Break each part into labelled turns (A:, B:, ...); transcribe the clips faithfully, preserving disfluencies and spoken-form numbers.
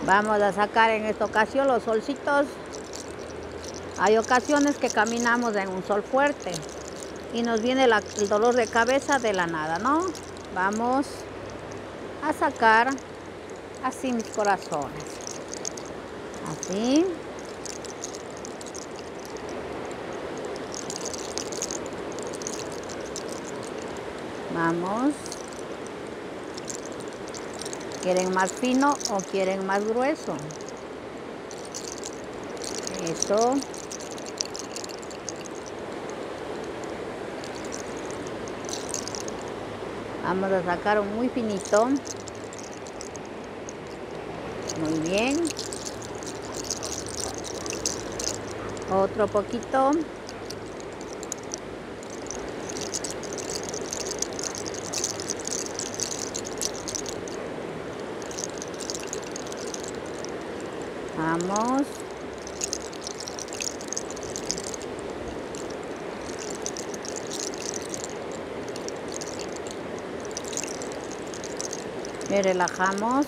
A: Vamos a sacar en esta ocasión los solcitos. Hay ocasiones que caminamos en un sol fuerte y nos viene la, el dolor de cabeza de la nada, ¿no? Vamos a sacar así mis corazones. Así. Vamos. ¿Quieren más fino o quieren más grueso? Eso. Vamos a sacar un muy finito. Muy bien. Otro poquito. Vamos. Le relajamos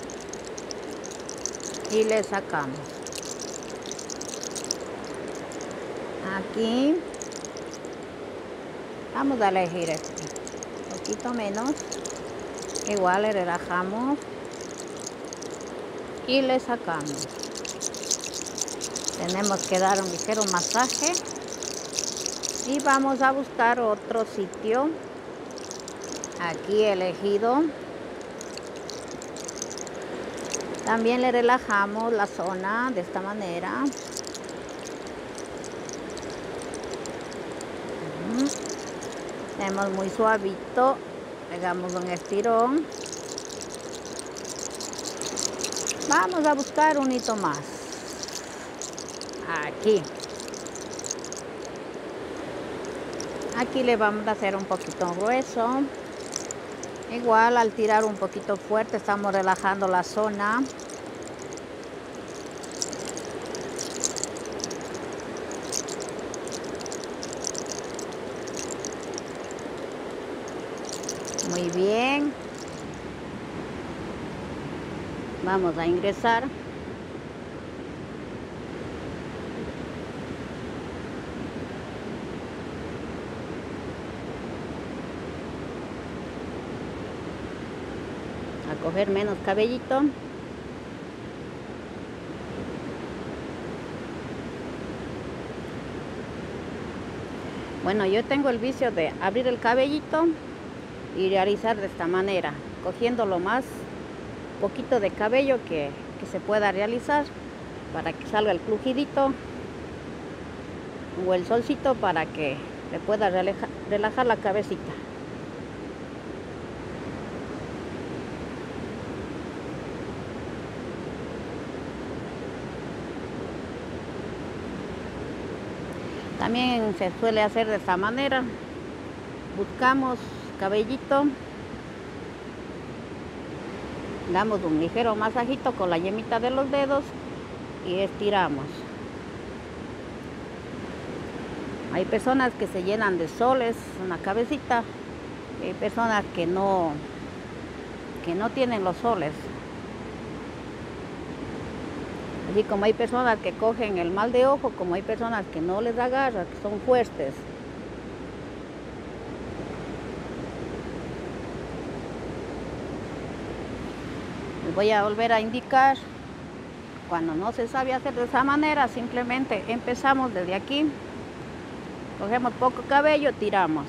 A: y le sacamos. Aquí vamos a elegir este, un poquito menos. Igual le relajamos y le sacamos. Tenemos que dar un ligero masaje y vamos a buscar otro sitio. Aquí he elegido. También le relajamos la zona de esta manera. Tenemos muy suavito. Pegamos un estirón. Vamos a buscar un hito más. Aquí. Aquí le vamos a hacer un poquito grueso. Igual al tirar un poquito fuerte estamos relajando la zona. Muy bien. Vamos a ingresar. A coger menos cabellito. Bueno, yo tengo el vicio de abrir el cabellito y realizar de esta manera, cogiendo lo más poquito de cabello que, que se pueda realizar para que salga el crujidito o el solcito para que le pueda relajar, relajar la cabecita. También se suele hacer de esta manera. Buscamos cabellito, damos un ligero masajito con la yemita de los dedos y estiramos. Hay personas que se llenan de soles en la cabecita, hay personas que no, que no tienen los soles. Así como hay personas que cogen el mal de ojo, como hay personas que no les agarra, que son fuertes. Les voy a volver a indicar. Cuando no se sabe hacer de esa manera, simplemente empezamos desde aquí. Cogemos poco cabello, tiramos.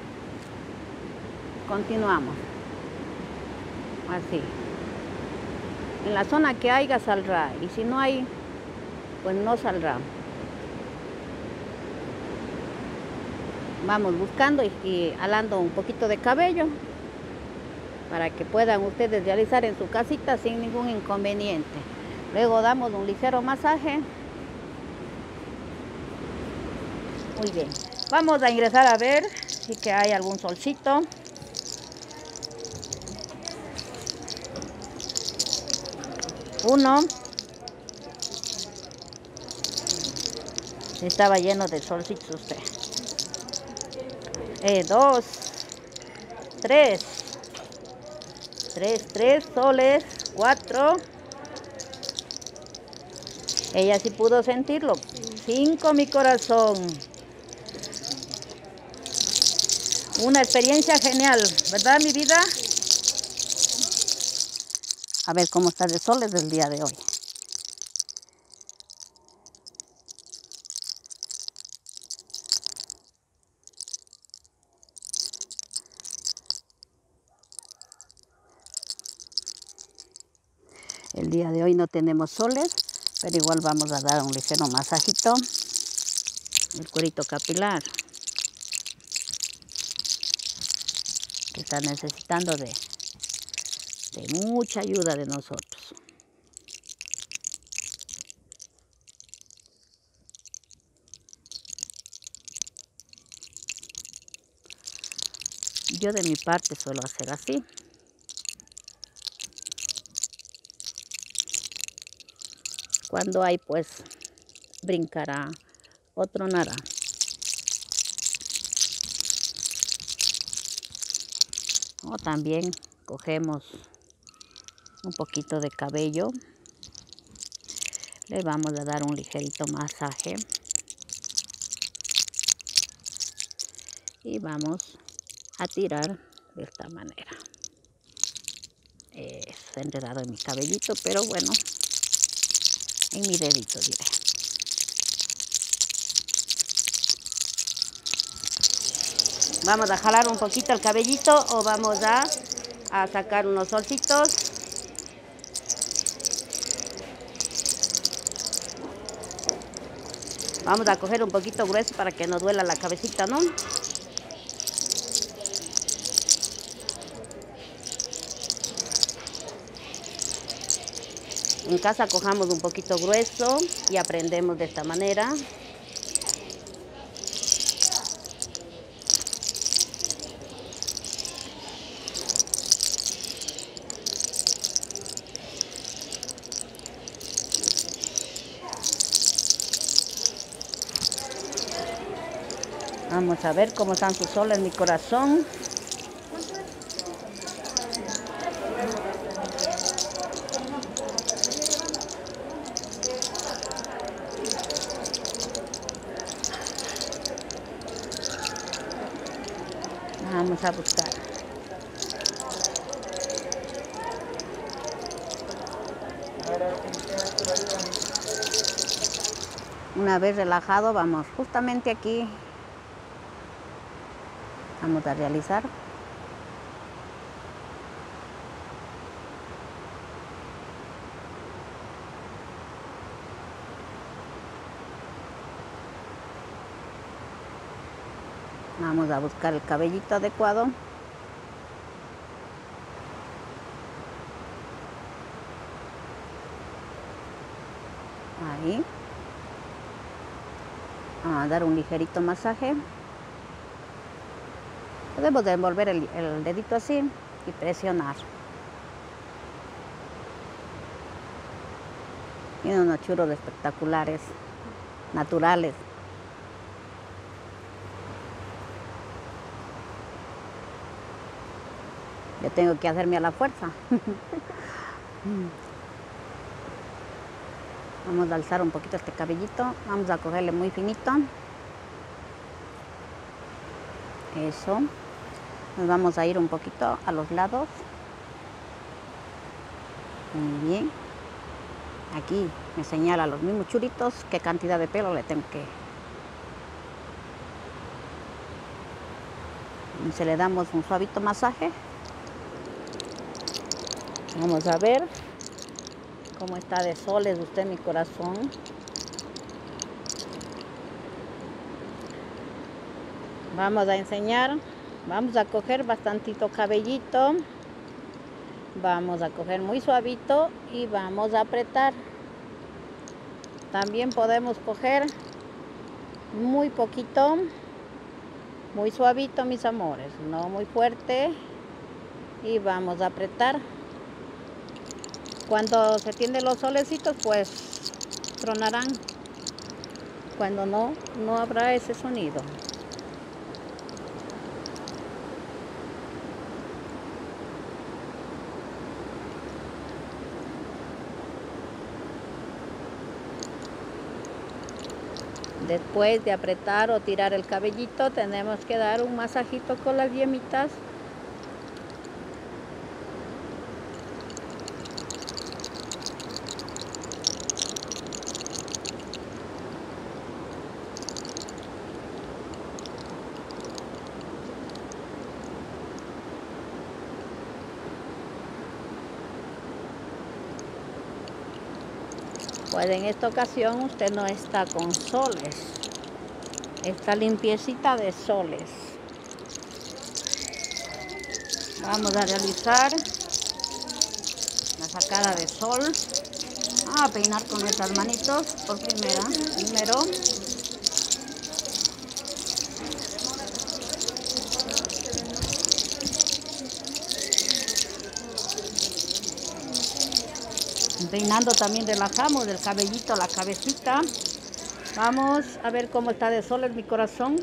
A: Continuamos. Así. En la zona que haya saldrá, y si no hay, pues no saldrá. Vamos buscando y, y alando un poquito de cabello para que puedan ustedes realizar en su casita sin ningún inconveniente. Luego damos un ligero masaje. Muy bien. Vamos a ingresar a ver si que hay algún solcito. Uno. Estaba lleno de solcitos usted. Eh, dos. Tres. Tres, tres soles. Cuatro. Ella sí pudo sentirlo. Cinco, mi corazón. Una experiencia genial, ¿verdad, mi vida? A ver cómo está de sol desde el día de hoy. El día de hoy no tenemos soles, pero igual vamos a dar un ligero masajito el cuerito capilar, que está necesitando de, de mucha ayuda de nosotros. Yo de mi parte suelo hacer así. Cuando hay, pues, brincará o tronará. O también cogemos un poquito de cabello. Le vamos a dar un ligerito masaje. Y vamos a tirar de esta manera. Es enredado en mi cabellito, pero bueno, en mi dedito diré. Vamos a jalar un poquito el cabellito o vamos a, a sacar unos solcitos. Vamos a coger un poquito grueso para que no duela la cabecita, ¿no? En casa cojamos un poquito grueso y aprendemos de esta manera. Vamos a ver cómo están sus soles, mi corazón. Vamos a buscar. Una vez relajado, vamos justamente aquí. Vamos a realizar. Vamos a buscar el cabellito adecuado. Ahí. Vamos a dar un ligerito masaje. Podemos envolver el, el dedito así y presionar. Tiene unos churros espectaculares, naturales. Yo tengo que hacerme a la fuerza. Vamos a alzar un poquito este cabellito. Vamos a cogerle muy finito. Eso. Nos vamos a ir un poquito a los lados. Muy bien. Aquí me señala los mismos churitos qué cantidad de pelo le tengo que. Y se le damos un suavito masaje. Vamos a ver cómo está de soles usted, mi corazón. Vamos a enseñar. Vamos a coger bastantito cabellito. Vamos a coger muy suavito y vamos a apretar. También podemos coger muy poquito, muy suavito, mis amores, no muy fuerte. Y vamos a apretar. Cuando se tienden los solecitos, pues tronarán. Cuando no, no habrá ese sonido. Después de apretar o tirar el cabellito, tenemos que dar un masajito con las yemitas. Pues en esta ocasión usted no está con soles, está limpiecita de soles. Vamos a realizar la sacada de sol. A peinar con estas manitos por primera, primero. Peinando también relajamos el cabellito, la cabecita. Vamos a ver cómo está de sol en mi corazón.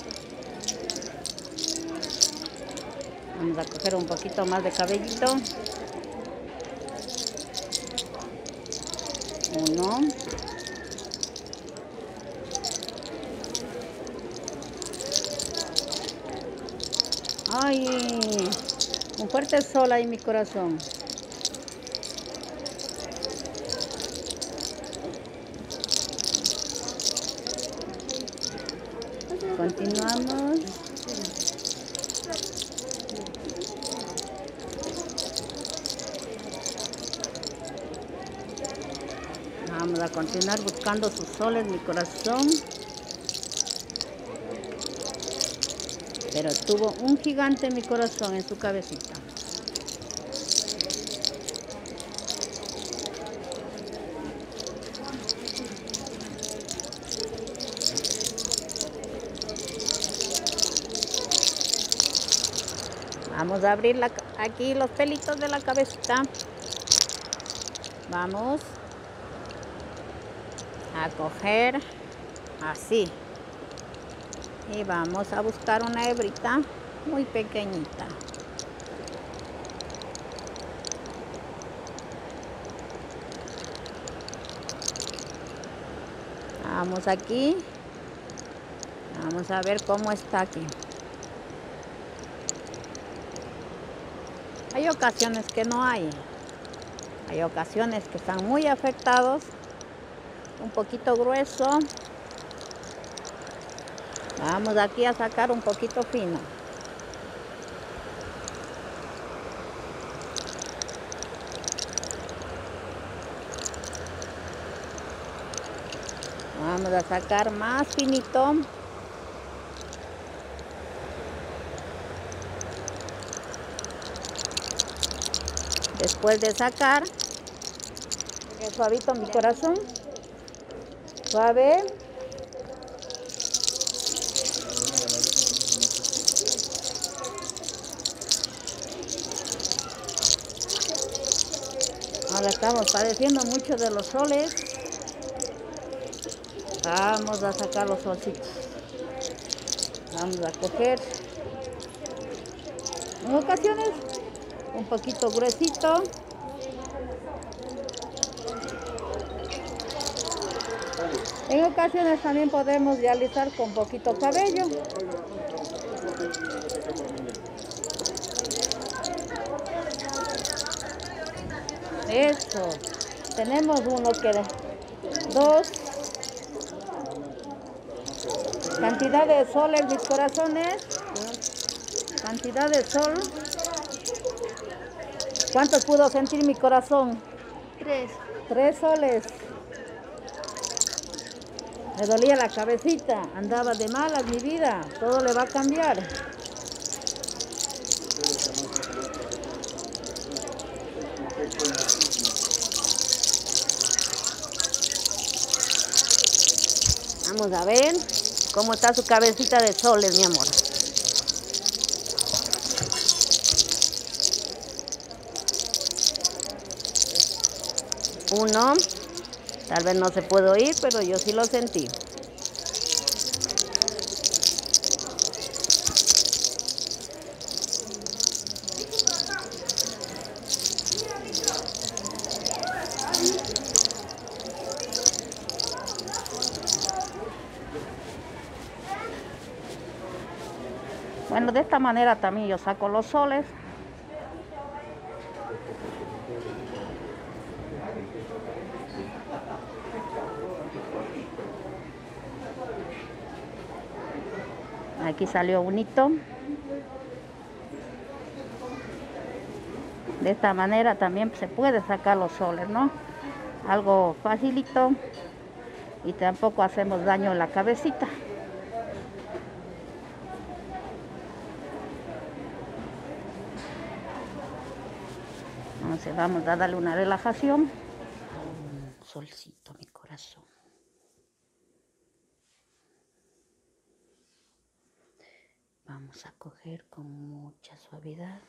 A: Vamos a coger un poquito más de cabellito. Uno. Ay, un fuerte sol ahí en mi corazón. Continuamos. Vamos a continuar buscando su sol en mi corazón. Pero tuvo un gigante en mi corazón, en su cabecita. Vamos a abrir la, aquí los pelitos de la cabecita. Vamos a coger así. Y vamos a buscar una hebrita muy pequeñita. Vamos aquí. Vamos a ver cómo está aquí. Hay ocasiones que no hay. Hay ocasiones que están muy afectados. Un poquito grueso. Vamos aquí a sacar un poquito fino. Vamos a sacar más finito. Después de sacar, suavito mi corazón. Suave. Ahora estamos padeciendo mucho de los soles. Vamos a sacar los solcitos. Vamos a coger. En ocasiones un poquito gruesito. En ocasiones también podemos realizar con poquito cabello. Eso. Tenemos uno que dos. Cantidad de sol en mis corazones. Cantidad de sol. ¿Cuántos pudo sentir mi corazón?
B: Tres.
A: Tres soles. Me dolía la cabecita, andaba de malas mi vida, todo le va a cambiar. Vamos a ver cómo está su cabecita de soles, mi amor. Uno, tal vez no se puede oír, pero yo sí lo sentí. Bueno, de esta manera también yo saco los soles. Aquí salió bonito. De esta manera también se puede sacar los soles, ¿no? Algo facilito y tampoco hacemos daño en la cabecita. Entonces vamos a darle una relajación. Un solcito, mi corazón. Vamos a coger con mucha suavidad.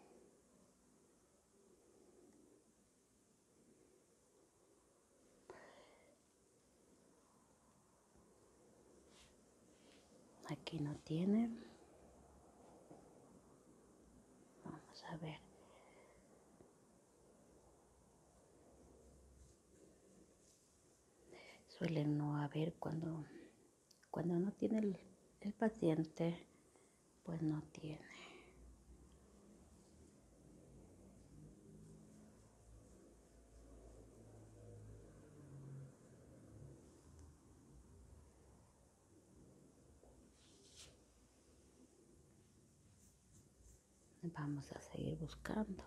A: Aquí no tiene. Vamos a ver. Suele no haber cuando, cuando no tiene el, el paciente, pues no tiene. Vamos a seguir buscando.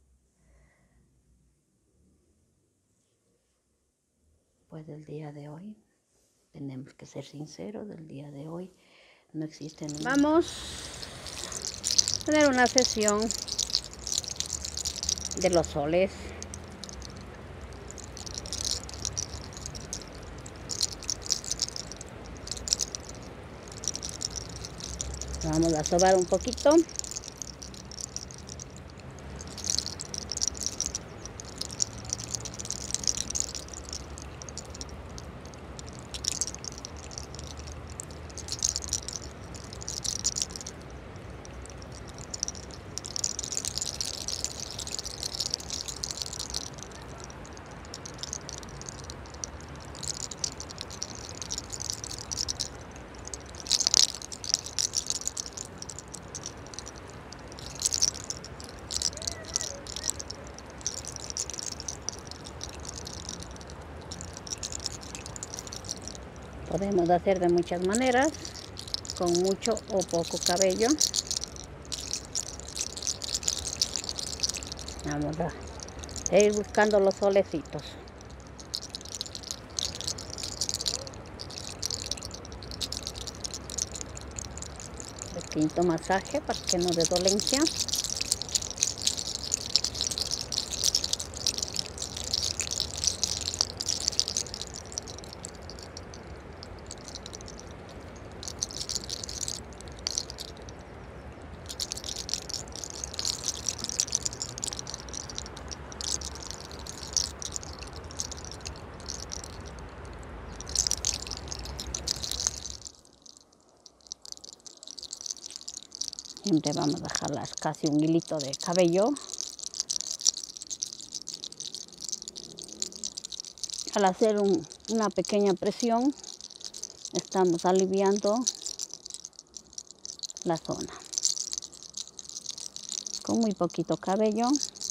A: Pues del día de hoy, tenemos que ser sinceros, del día de hoy no existe ningún... Vamos a tener una sesión de los soles. Vamos a sobar un poquito. Podemos hacer de muchas maneras, con mucho o poco cabello. Vamos a ir buscando los solecitos. Pequeñito masaje para que no dé dolencia. Siempre vamos a jalar casi un hilito de cabello. Al hacer un, una pequeña presión, estamos aliviando la zona. Con muy poquito cabello.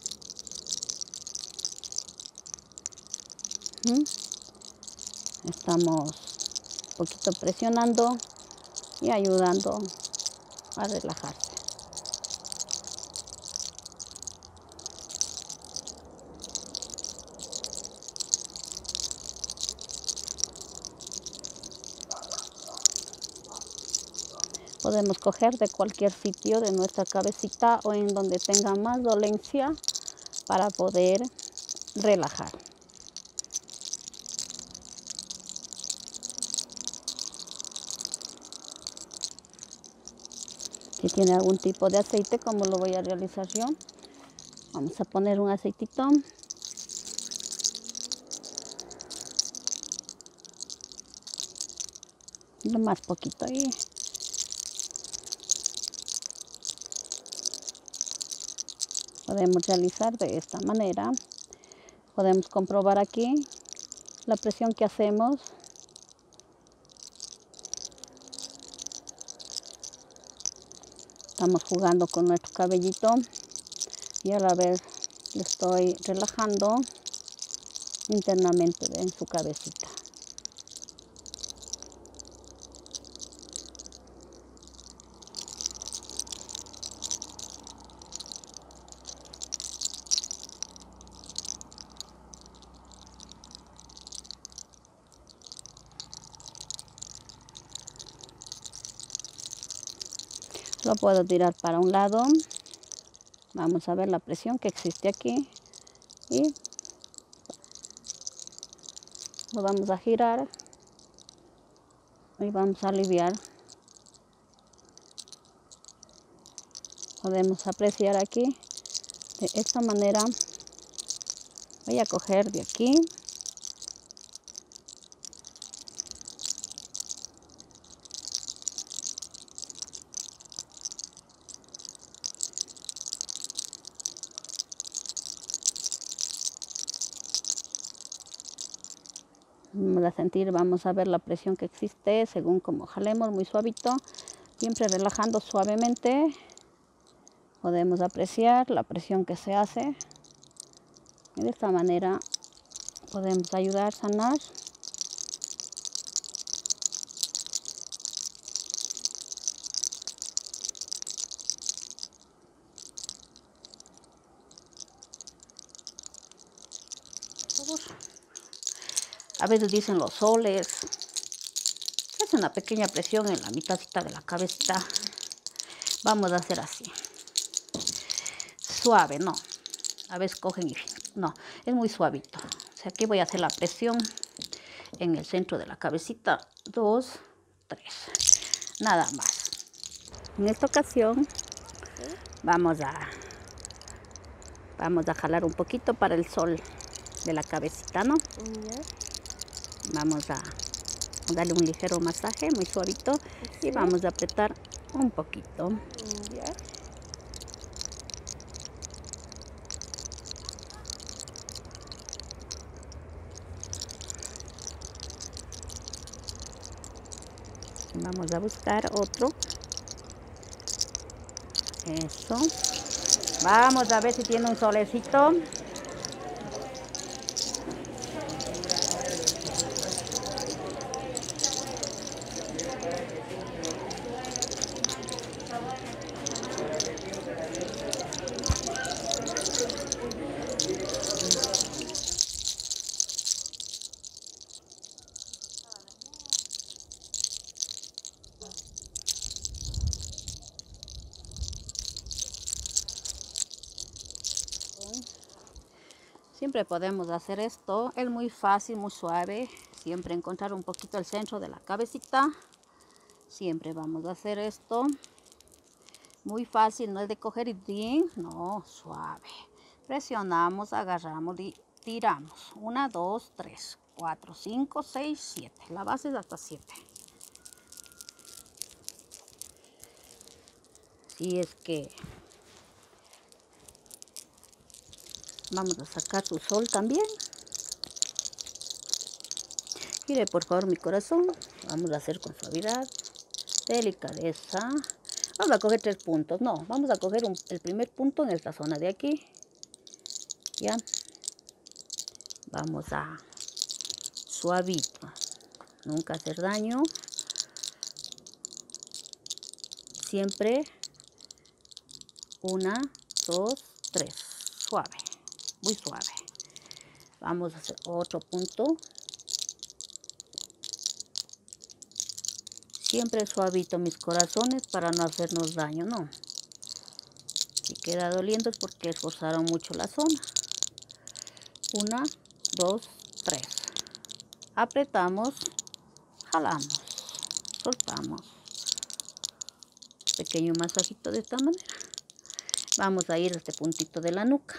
A: ¿Mm? Estamos un poquito presionando y ayudando a relajarse. Podemos coger de cualquier sitio de nuestra cabecita o en donde tenga más dolencia para poder relajar. Si tiene algún tipo de aceite, como lo voy a realizar yo, vamos a poner un aceitito. Lo más poquito ahí. Podemos realizar de esta manera. Podemos comprobar aquí la presión que hacemos. Estamos jugando con nuestro cabellito y a la vez le estoy relajando internamente en su cabecita. Lo puedo tirar para un lado. Vamos a ver la presión que existe aquí. Y lo vamos a girar. Y vamos a aliviar. Podemos apreciar aquí. De esta manera voy a coger de aquí. Vamos a sentir, vamos a ver la presión que existe según como jalemos muy suavito, siempre relajando suavemente. Podemos apreciar la presión que se hace. Y de esta manera podemos ayudar a sanar. A veces dicen los soles, es una pequeña presión en la mitadcita de la cabecita. Vamos a hacer así. Suave, no. A veces cogen y... No, es muy suavito. O sea, aquí voy a hacer la presión en el centro de la cabecita. Dos, tres. Nada más. En esta ocasión vamos a... Vamos a jalar un poquito para el sol de la cabecita, ¿no? Yeah. Vamos a darle un ligero masaje, muy suavito. Sí. Y vamos a apretar un poquito. Yeah. Vamos a buscar otro. Eso. Vamos a ver si tiene un solecito. Siempre podemos hacer esto, es muy fácil, muy suave. Siempre encontrar un poquito el centro de la cabecita. Siempre vamos a hacer esto. Muy fácil, no es de coger y din, no, suave. Presionamos, agarramos y tiramos. Una, dos, tres, cuatro, cinco, seis, siete. La base es hasta siete. Si es que vamos a sacar su sol también. Mire por favor mi corazón. Vamos a hacer con suavidad, delicadeza. Vamos a coger tres puntos. No, vamos a coger un, el primer punto en esta zona de aquí. Ya. Vamos a suavito. Nunca hacer daño. Siempre. Una, dos, tres. Suave. Muy suave. Vamos a hacer otro punto. Siempre suavito mis corazones para no hacernos daño, ¿no? Si queda doliendo es porque esforzaron mucho la zona. Una, dos, tres. Apretamos, jalamos, soltamos. Pequeño masajito de esta manera. Vamos a ir a este puntito de la nuca.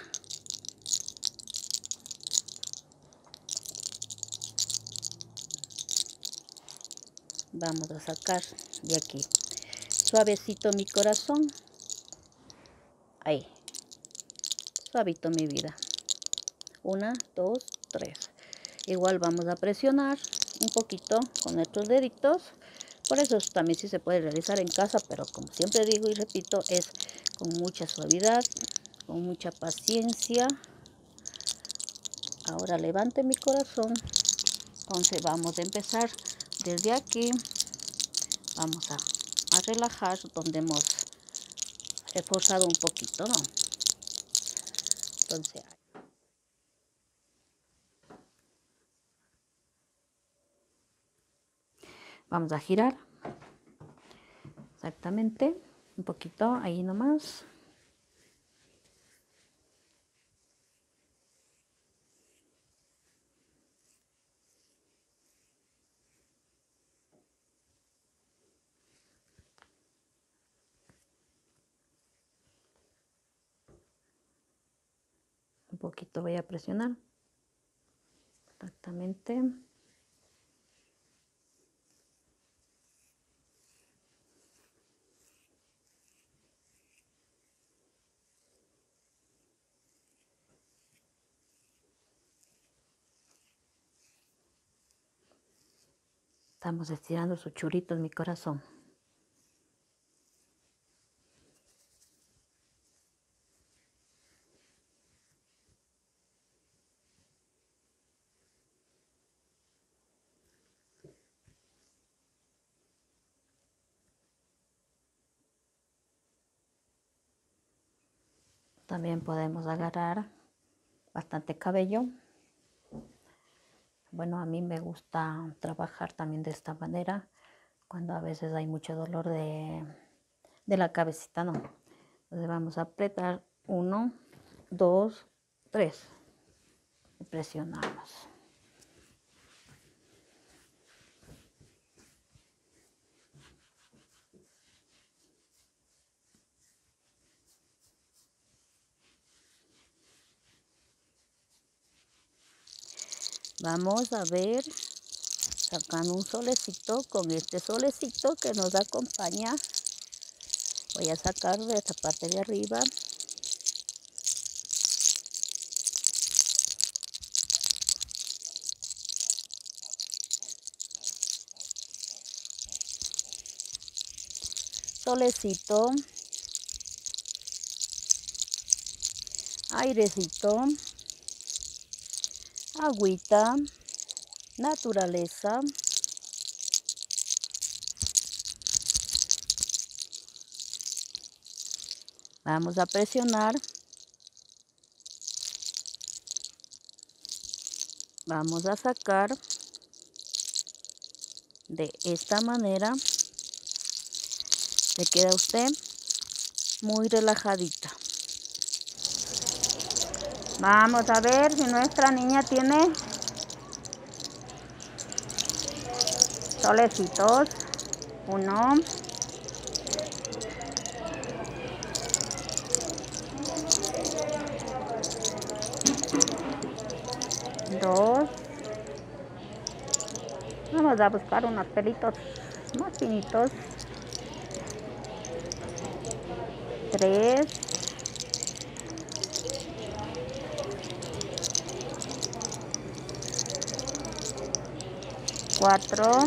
A: Vamos a sacar de aquí. Suavecito mi corazón. Ahí. Suavito mi vida. Una, dos, tres. Igual vamos a presionar un poquito con nuestros deditos Por eso también sí se puede realizar en casa, pero como siempre digo y repito, es con mucha suavidad, con mucha paciencia. Ahora levante mi corazón. Entonces vamos a empezar desde aquí. Vamos a, a relajar donde hemos reforzado un poquito, ¿no? Entonces vamos a girar exactamente un poquito ahí nomás. Un poquito voy a presionar exactamente. Estamos estirando sus churritos, mi corazón. También podemos agarrar bastante cabello. Bueno, a mí me gusta trabajar también de esta manera, cuando a veces hay mucho dolor de, de la cabecita, ¿no? Entonces vamos a apretar uno, dos, tres. Y presionamos. Vamos a ver, sacando un solecito, con este solecito que nos acompaña. Voy a sacar de esta parte de arriba. Solecito. Airecito. Agüita. Naturaleza. Vamos a presionar. Vamos a sacar de esta manera. Le queda a usted muy relajadita. Vamos a ver si nuestra niña tiene solecitos. Uno. Dos. Vamos a buscar unos pelitos más finitos. Tres. Cuatro.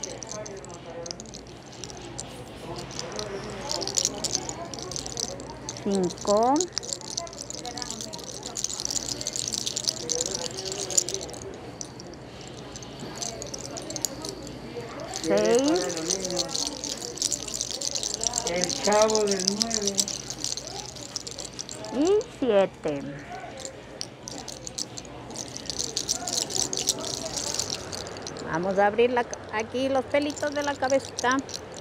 A: Cinco. Seis.
B: El chavo del nueve.
A: Y siete. Vamos a abrir la, aquí los pelitos de la cabecita.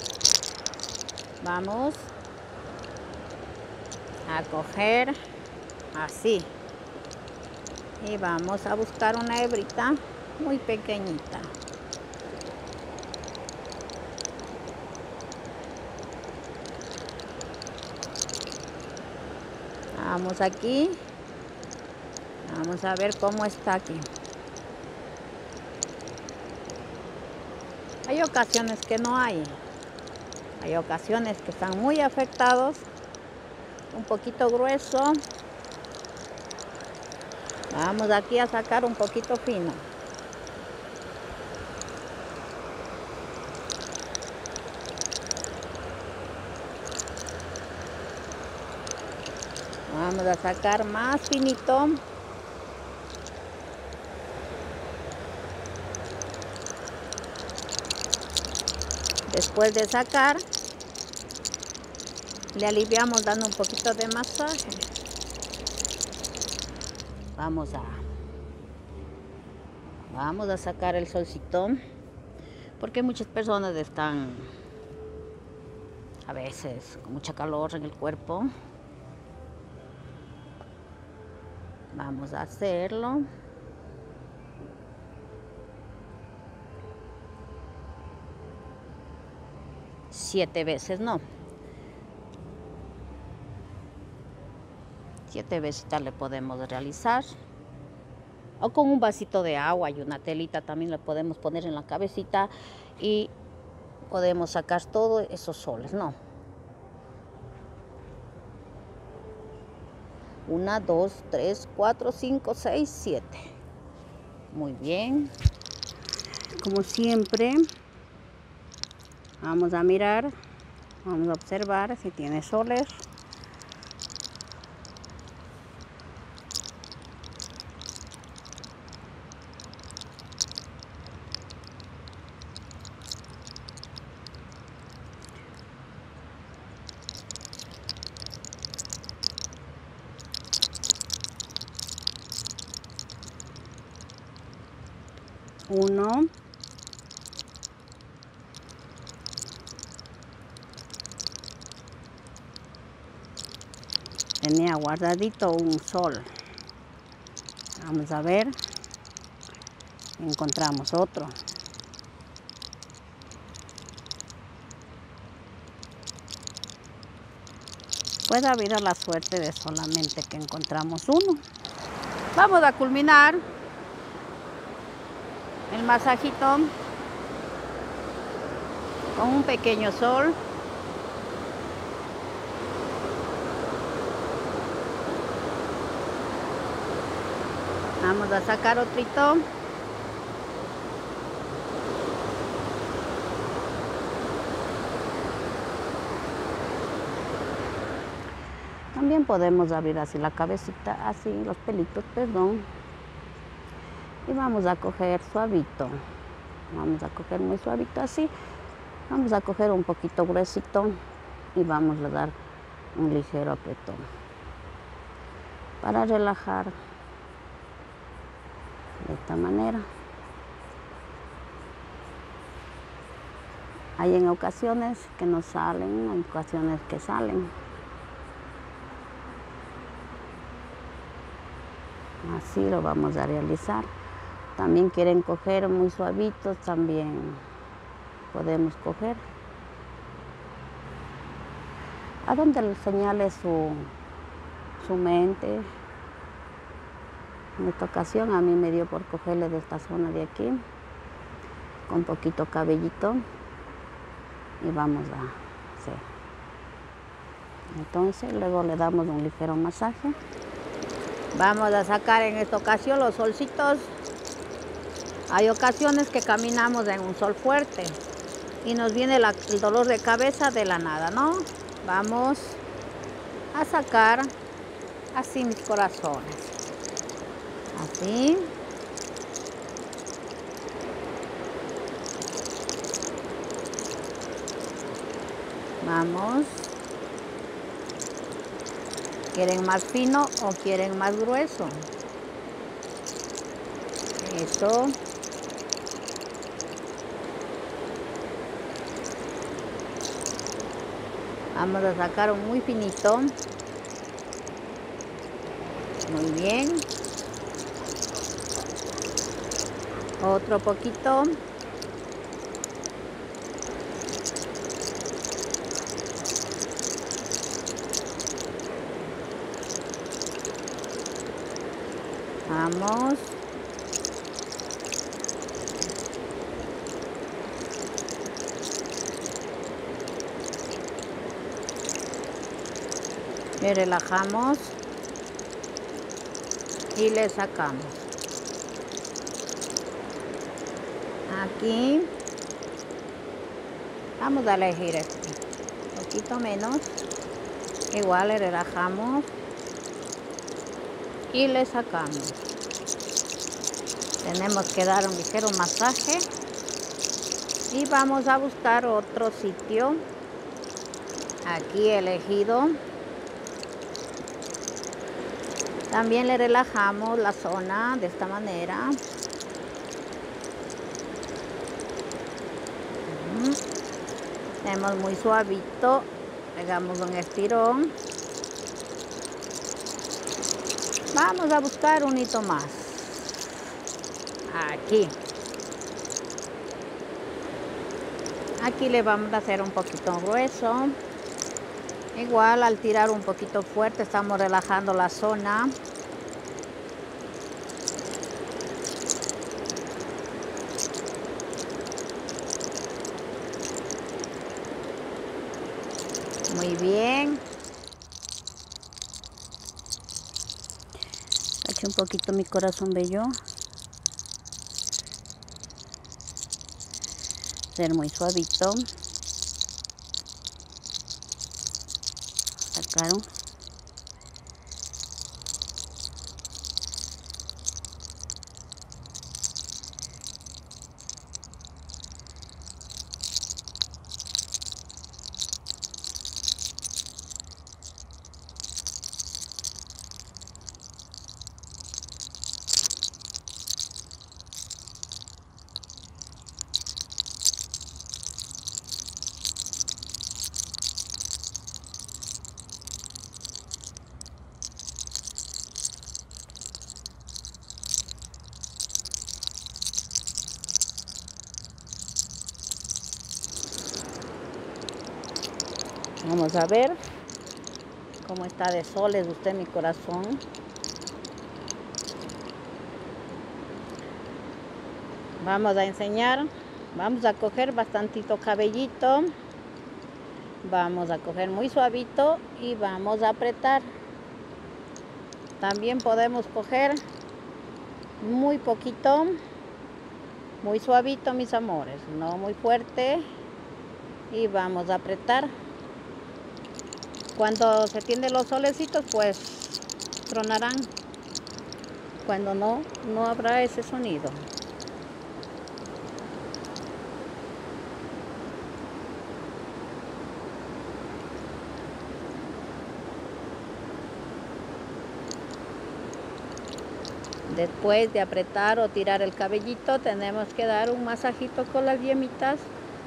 A: Vamos a coger así. Y vamos a buscar una hebrita muy pequeñita. Vamos aquí. Vamos a ver cómo está aquí. Hay ocasiones que no hay. Hay ocasiones que están muy afectados. Un poquito grueso. Vamos aquí a sacar un poquito fino. Vamos a sacar más finito. Después de sacar, le aliviamos dando un poquito de masaje. Vamos a, vamos a sacar el solcito, porque muchas personas están a veces con mucha calor en el cuerpo. Vamos a hacerlo. Siete veces, no. Siete veces le podemos realizar. O con un vasito de agua y una telita también le podemos poner en la cabecita y podemos sacar todos esos soles, ¿no? Una, dos, tres, cuatro, cinco, seis, siete. Muy bien. Como siempre, vamos a mirar, vamos a observar si tiene soles. Uno. Tenía guardadito un sol. Vamos a ver. Encontramos otro. Puede haber la suerte de solamente que encontramos uno. Vamos a culminar el masajito con un pequeño sol. Vamos a sacar otrito. También podemos abrir así la cabecita, así los pelitos, perdón. Y vamos a coger suavito. Vamos a coger muy suavito así. Vamos a coger un poquito gruesito y vamos a dar un ligero apretón para relajar de esta manera. Hay en ocasiones que no salen, hay ocasiones que salen. Así lo vamos a realizar. También quieren coger muy suavitos, también podemos coger. A donde le señale su, su mente. En esta ocasión a mí me dio por cogerle de esta zona de aquí, con poquito cabellito, y vamos a hacer. Entonces luego le damos un ligero masaje. Vamos a sacar en esta ocasión los solcitos. Hay ocasiones que caminamos en un sol fuerte y nos viene la, el dolor de cabeza de la nada, ¿no? Vamos a sacar así mis corazones. Así. Vamos. ¿Quieren más fino o quieren más grueso? Eso. Vamos a sacar un muy finito. Muy bien. Otro poquito. Vamos. Le relajamos y le sacamos. Aquí vamos a elegir este, un poquito menos. Igual le relajamos y le sacamos. Tenemos que dar un ligero masaje y vamos a buscar otro sitio. Aquí he elegido. También le relajamos la zona de esta manera. Tenemos muy suavito. Pegamos un estirón. Vamos a buscar un hito más. Aquí. Aquí le vamos a hacer un poquito grueso. Igual al tirar un poquito fuerte estamos relajando la zona. Muy bien. Eche un poquito mi corazón bello. Ser muy suavito. Sacaron. Vamos a ver cómo está de soles usted mi corazón. Vamos a enseñar, vamos a coger bastantito cabellito, vamos a coger muy suavito y vamos a apretar. También podemos coger muy poquito, muy suavito mis amores, no muy fuerte, y vamos a apretar. Cuando se tienden los solecitos, pues tronarán. Cuando no, no habrá ese sonido. Después de apretar o tirar el cabellito, tenemos que dar un masajito con las yemitas.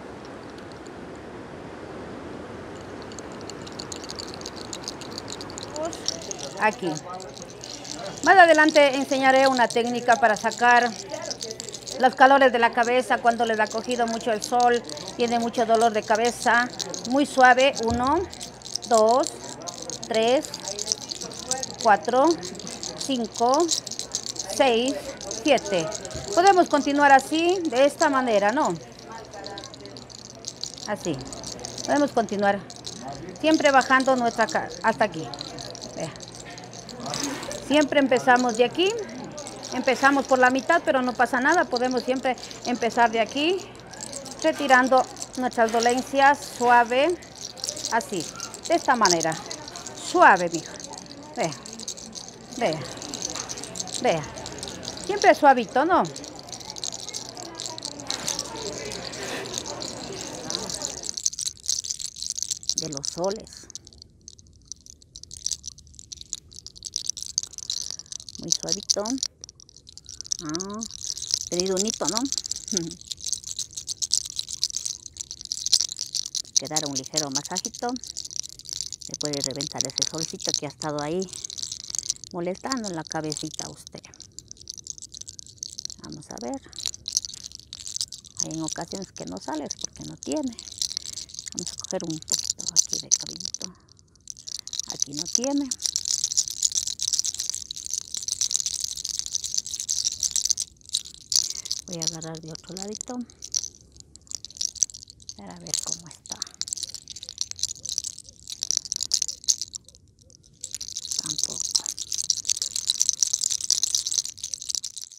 A: Aquí. Más adelante enseñaré una técnica para sacar los calores de la cabeza cuando les ha cogido mucho el sol, tiene mucho dolor de cabeza. Muy suave. Uno, dos, tres, cuatro, cinco, seis, siete. Podemos continuar así, de esta manera, ¿no? Así. Podemos continuar. Siempre bajando nuestra cara hasta aquí. Vea. Siempre empezamos de aquí, empezamos por la mitad, pero no pasa nada, podemos siempre empezar de aquí, retirando nuestras dolencias, suave, así, de esta manera, suave, mija, vea, vea, vea, siempre suavito, ¿no? De los soles. Muy suavito. Ah, tenido un hito, ¿no? Que dar un ligero masajito. Le puede reventar ese solcito que ha estado ahí molestando en la cabecita a usted. Vamos a ver. Hay en ocasiones que no sale porque no tiene. Vamos a coger un poquito aquí de cabellito. Aquí no tiene. Voy a agarrar de otro ladito para ver cómo está.